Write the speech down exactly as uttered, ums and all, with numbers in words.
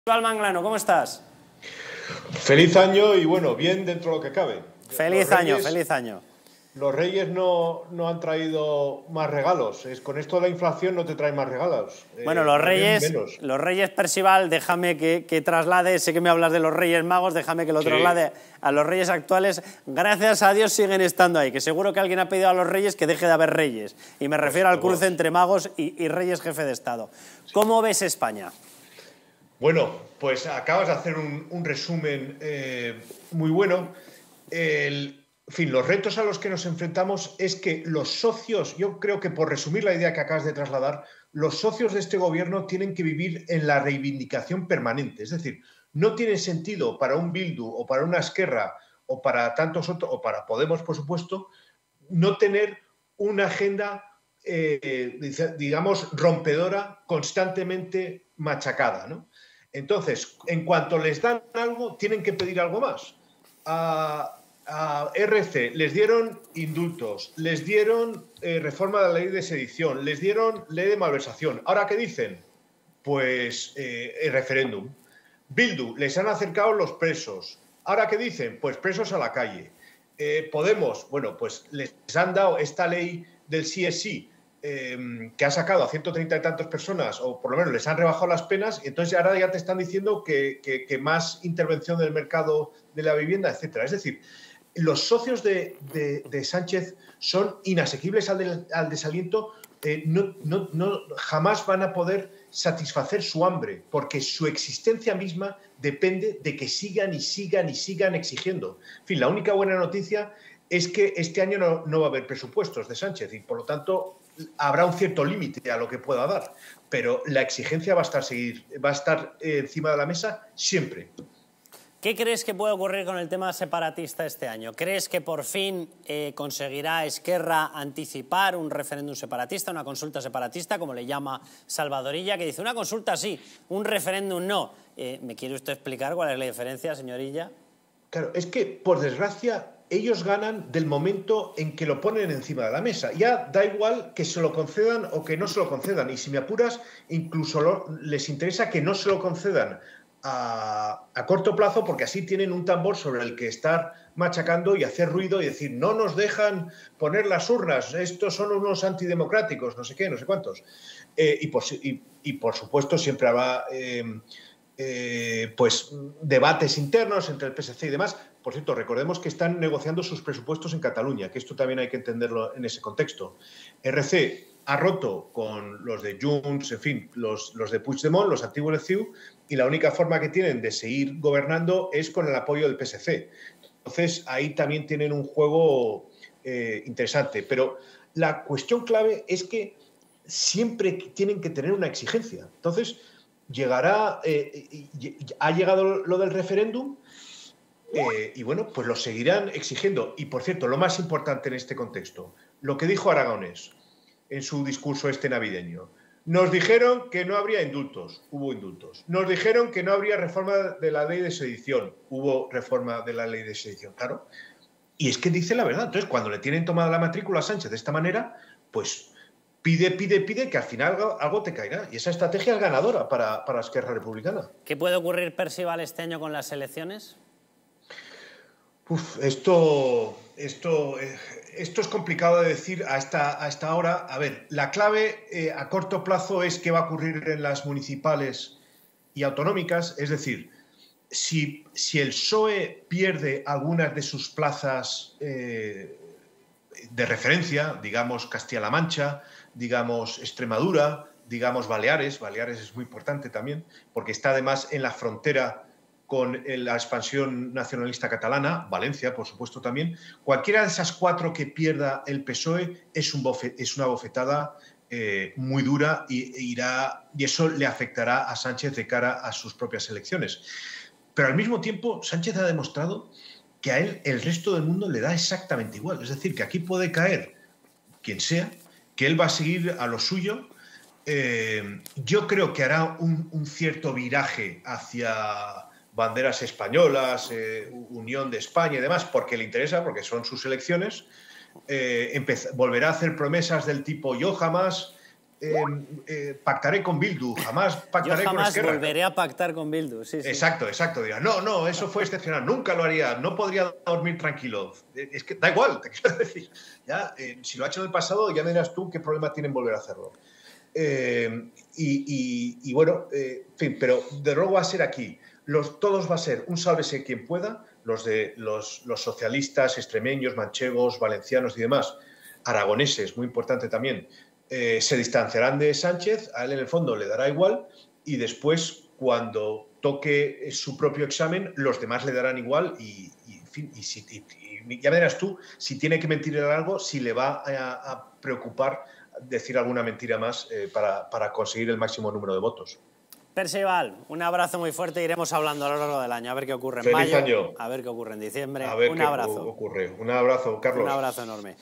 Manglano, ¿cómo estás? Feliz año y bueno, bien dentro de lo que cabe. Feliz Los año, Reyes, feliz año. Los Reyes no, no han traído más regalos. Es, con esto de la inflación no te traen más regalos. Bueno, Eh, los más bien Reyes, menos. los Reyes Percival, déjame que, que traslade, sé que me hablas de los Reyes Magos, déjame que lo Sí. traslade a los Reyes actuales. Gracias a Dios siguen estando ahí, que seguro que alguien ha pedido a los Reyes que deje de haber Reyes. Y me refiero Pues al cruce todos. entre Magos y, y Reyes Jefe de Estado. ¿Cómo ves España? Bueno, pues acabas de hacer un, un resumen eh, muy bueno. El, en fin, los retos a los que nos enfrentamos es que los socios, yo creo que por resumir la idea que acabas de trasladar, los socios de este gobierno tienen que vivir en la reivindicación permanente. Es decir, no tiene sentido para un Bildu o para una Esquerra o para tantos otros, o para Podemos, por supuesto, no tener una agenda, eh, digamos, rompedora, constantemente machacada, ¿no? Entonces, en cuanto les dan algo, tienen que pedir algo más. A, a R C les dieron indultos, les dieron eh, reforma de la ley de sedición, les dieron ley de malversación. ¿Ahora qué dicen? Pues eh, el referéndum. Bildu, les han acercado los presos. ¿Ahora qué dicen? Pues presos a la calle. Eh, Podemos, bueno, pues les han dado esta ley del sí es sí, eh, que ha sacado a ciento treinta y tantas personas, o por lo menos les han rebajado las penas, y entonces ahora ya te están diciendo que, que, que más intervención del mercado de la vivienda, etcétera. Es decir, los socios de, de, de Sánchez son inasequibles al, de, al desaliento, eh, no, no, no, jamás van a poder satisfacer su hambre, porque su existencia misma depende de que sigan y sigan y sigan exigiendo. En fin, la única buena noticia es que este año no, no va a haber presupuestos de Sánchez y, por lo tanto, habrá un cierto límite a lo que pueda dar, pero la exigencia va a estar, seguir, va a estar eh, encima de la mesa siempre. ¿Qué crees que puede ocurrir con el tema separatista este año? ¿Crees que por fin eh, conseguirá Esquerra anticipar un referéndum separatista, una consulta separatista, como le llama Salvadorilla, que dice una consulta sí, un referéndum no? Eh, ¿Me quiere usted explicar cuál es la diferencia, señorilla? Claro, es que, por desgracia, ellos ganan del momento en que lo ponen encima de la mesa. Ya da igual que se lo concedan o que no se lo concedan. Y si me apuras, incluso lo, les interesa que no se lo concedan A, a corto plazo, porque así tienen un tambor sobre el que estar machacando y hacer ruido y decir, no nos dejan poner las urnas, estos son unos antidemocráticos, no sé qué, no sé cuántos. Eh, y, por, y, y por supuesto siempre habrá eh, eh, pues debates internos entre el P S C y demás. Por cierto, recordemos que están negociando sus presupuestos en Cataluña, que esto también hay que entenderlo en ese contexto. R C ha roto con los de Junts, en fin, los, los de Puigdemont, los antiguos de C I U, y la única forma que tienen de seguir gobernando es con el apoyo del P S C. Entonces, ahí también tienen un juego eh, interesante. Pero la cuestión clave es que siempre tienen que tener una exigencia. Entonces, llegará, eh, ha llegado lo del referéndum, eh, y bueno, pues lo seguirán exigiendo. Y, por cierto, lo más importante en este contexto, lo que dijo Aragonés en su discurso este navideño. Nos dijeron que no habría indultos, hubo indultos. Nos dijeron que no habría reforma de la ley de sedición, hubo reforma de la ley de sedición, claro. Y es que dice la verdad. Entonces, cuando le tienen tomada la matrícula a Sánchez de esta manera, pues pide, pide, pide, que al final algo, algo te caerá. Y esa estrategia es ganadora para, para la Esquerra Republicana. ¿Qué puede ocurrir, Percival, este año con las elecciones? Uf, esto, esto, eh, esto es complicado de decir a esta, a esta hora. A ver, la clave eh, a corto plazo es qué va a ocurrir en las municipales y autonómicas. Es decir, si, si el P S O E pierde algunas de sus plazas eh, de referencia, digamos Castilla-La Mancha, digamos Extremadura, digamos Baleares, Baleares es muy importante también, porque está además en la frontera con la expansión nacionalista catalana, Valencia, por supuesto, también. Cualquiera de esas cuatro que pierda el P S O E es, un bofe, es una bofetada eh, muy dura y, e irá, y eso le afectará a Sánchez de cara a sus propias elecciones. Pero al mismo tiempo, Sánchez ha demostrado que a él el resto del mundo le da exactamente igual. Es decir, que aquí puede caer quien sea, que él va a seguir a lo suyo. Eh, yo creo que hará un, un cierto viraje hacia banderas españolas, eh, Unión de España y demás, porque le interesa, porque son sus elecciones. Eh, volverá a hacer promesas del tipo yo jamás, eh, eh, pactaré con Bildu, jamás pactaré Yo con jamás Esquerra. volveré a pactar con Bildu, sí, sí. Exacto, exacto. Dirá, no, no, eso fue excepcional, nunca lo haría, no podría dormir tranquilo. Es que da igual, te quiero decir. Ya, eh, si lo ha hecho en el pasado, ya me dirás tú qué problema tiene en volver a hacerlo. Eh, y, y, y bueno, eh, en fin, pero de luego va a ser aquí. Los, todos va a ser un sálvese quien pueda, los de los, los socialistas, extremeños, manchegos, valencianos y demás, aragoneses, muy importante también, eh, se distanciarán de Sánchez, a él en el fondo le dará igual, y después, cuando toque su propio examen, los demás le darán igual y, y, en fin, y, si, y, y ya verás tú si tiene que mentir en algo, si le va a, a preocupar decir alguna mentira más eh, para, para conseguir el máximo número de votos. Percival, un abrazo muy fuerte, iremos hablando a lo largo del año, a ver qué ocurre en Feliz mayo, año. a ver qué ocurre en diciembre. A ver un qué abrazo. ocurre. Un abrazo, Carlos. Un abrazo enorme.